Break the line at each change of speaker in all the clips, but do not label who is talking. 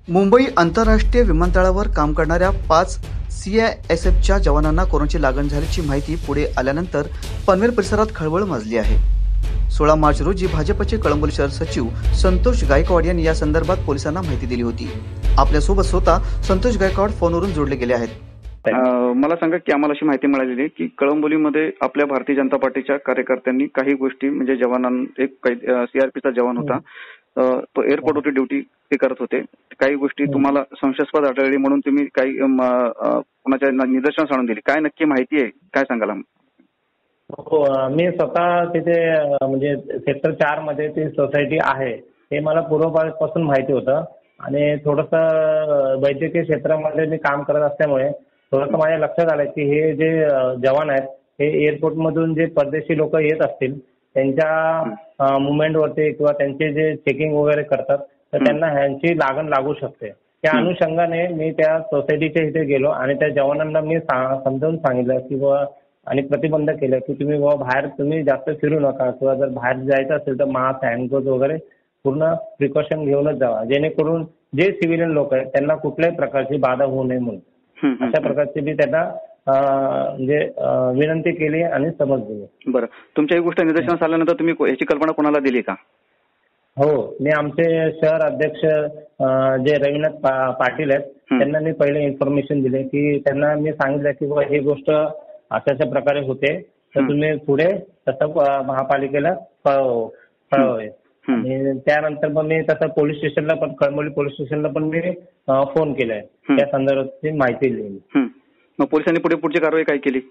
मुंबई आंतरराष्ट्रीय विमानतळावर काम करणाऱ्या 5 CISFच्या जवानांना कोरोनाची लागण झाल्याची माहिती पुढे आल्यानंतर पनवेल परिसरात खळबळ माजली आहे। 16 मार्च रोजी भाजपचे कळंबोली शहर सचिव संतोष गायकवाड यांनी या संदर्भात पोलिसांना माहिती दिली होती। आपल्यासोबत स्वतः संतोष गायकवाड फोनवरून जोडले गेले आहेत।
मला सांगा की आम्हाला अशी माहिती मिळालेली की कळंबोलीमध्ये आपल्या भारतीय जनता पार्टीच्या कार्यकर्त्यांनी काही गोष्टी म्हणजे जवानांना एक CRPचा जवान होता, तो एअरपोर्टवरती ड्युटी ते करत होते, काही गोष्टी तुम्हाला संशयास्पद आढळली म्हणून तुम्ही काही कोणाच्या निदर्शनास आणून दिली, काय नक्की माहिती आहे काय सांगाल?
हो, मी स्वतः तिथे म्हणजे सेक्टर 4 मध्ये ती सोसायटी आहे हे मला पूर्वपासून माहिती होतं आणि थोडंसं वैद्यकीय क्षेत्रामध्ये मी काम करत असल्यामुळे थोडंसं माझ्या लक्षात आलं की हे जे जवान आहेत हे एअरपोर्टमधून जे परदेशी लोक येत असतील त्यांच्या मुवमेंटवरती किंवा त्यांचे जे चेकिंग वगैरे करतात तर त्यांना ह्यांची लागण लागू शकते। त्या अनुषंगाने मी त्या सोसायटीच्या इथे गेलो आणि त्या जवानांना मी समजावून सांगितलं की बाबा आणि प्रतिबंध केलं की तुम्ही बाबा बाहेर तुम्ही जास्त फिरू नका किंवा जर बाहेर जायचं असेल तर मास्क, हँडग्लोव्ज वगैरे पूर्ण प्रिकॉशन घेऊनच जावा, जेणेकरून जे सिव्हिलियन लोक आहेत त्यांना कुठल्याही प्रकारची बाधा होऊ नये म्हणून अशा प्रकारची मी त्यांना म्हणजे विनंती केली आणि समज दिली।
बरं, तुमच्या ही गोष्ट निदर्शनास आल्यानंतर तुम्ही याची कल्पना कोणाला दिली का?
हो, मी आमचे शहर अध्यक्ष जे रवीनाथ पाटील आहेत त्यांना मी पहिले इन्फॉर्मेशन दिले की त्यांना मी सांगितलं की बाबा ही गोष्ट अशा प्रकारे होते तर तुम्ही पुढे तसं महापालिकेला कळवावे आणि त्यानंतर मग मी तसं पोलीस स्टेशनला पण कळंबोली पोलीस स्टेशनला पण मी फोन केलाय, त्या संदर्भातची माहिती दिली।
मग पोलिसांनी पुढची कारवाई काय केली?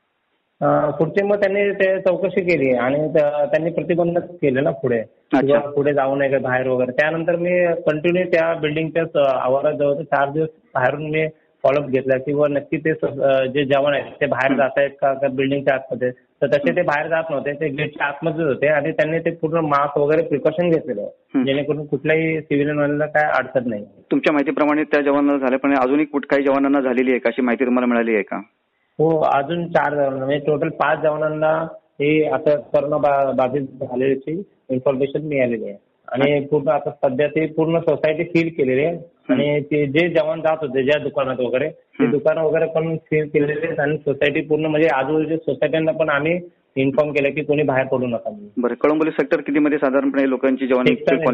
पुढचे मग त्यांनी ते चौकशी केली आणि त्यांनी प्रतिबंध केले ना पुढे जाऊ नये का बाहेर वगैरे। त्यानंतर मी कंटिन्यू त्या बिल्डिंगच्याच आवारात जवळ 4 दिवस बाहेरून मी फॉलोअप घेतला की नक्की ते जे जवान आहेत ते बाहेर जात आहेत का बिल्डिंगच्या आतमध्ये, तर तसे ते बाहेर जात नव्हते, ते गेटच्या आतमध्येच होते आणि त्यांनी ते पूर्ण मास्क वगैरे प्रिकॉशन घेतलेलं जेणेकरून कुठल्याही सिव्हिलियनला काय अडचण नाही।
तुमच्या माहितीप्रमाणे त्या जवानांना झाले पण अजूनही काही जवानांना झालेली आहे का अशी माहिती तुम्हाला मिळाली आहे का?
हो, अजून 4 जवानांना म्हणजे टोटल 5 जवानांना हे आता कोरोना बाधित झाल्याची इन्फॉर्मेशन मिळालेली आहे आणि पूर्ण आता सध्या ते पूर्ण सोसायटी सील केलेली आहे आणि ते जे जवान जात होते ज्या दुकानात वगैरे ते दुकानं वगैरे पण सील केलेले आहेत आणि सोसायटी पूर्ण म्हणजे आजूबाजूच्या सोसायट्यांना पण आम्ही इन्फॉर्म केलं की कोणी बाहेर पडू नका।
बरं, कळंबोली सेक्टर किती मध्ये साधारणपणे लोकांची जवान?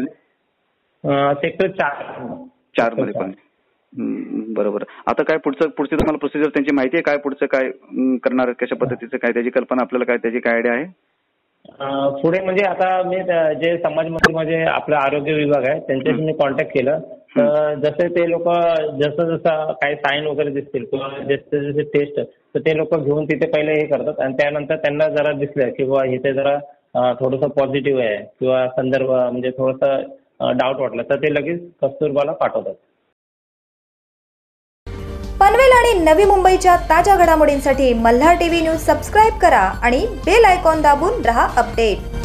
सेक्टर 4
मध्ये पण। बरोबर, आता काय पुढची तुम्हाला प्रोसिजर त्यांची माहिती आहे काय पुढचं काय करणार, कशा पद्धतीचं काय त्याची कल्पना आपल्याला काय त्याची काय आयडिया आहे?
पुढे म्हणजे आता मी जे समाज मंदिरमध्ये आपलं आरोग्य विभाग आहे त्यांच्याशी मी कॉन्टॅक्ट केलं तर जसे ते लोक जसं काही साईन वगैरे दिसतील किंवा जसे टेस्ट तर ते लोक घेऊन तिथे पहिले हे करतात आणि त्यानंतर त्यांना जरा दिसलं की बाबा इथे जरा थोडंसं पॉझिटिव्ह आहे किंवा संदर्भ म्हणजे थोडंसं डाऊट वाटलं तर ते लगेच कस्तुरबाला पाठवतात।
पनवेल आणि नवी मुंबईच्या ताज्या घडामोडींसाठी मल्हार टीव्ही न्यूज सबस्क्राईब करा आणि बेल आयकॉन दाबून रहा अपडेट।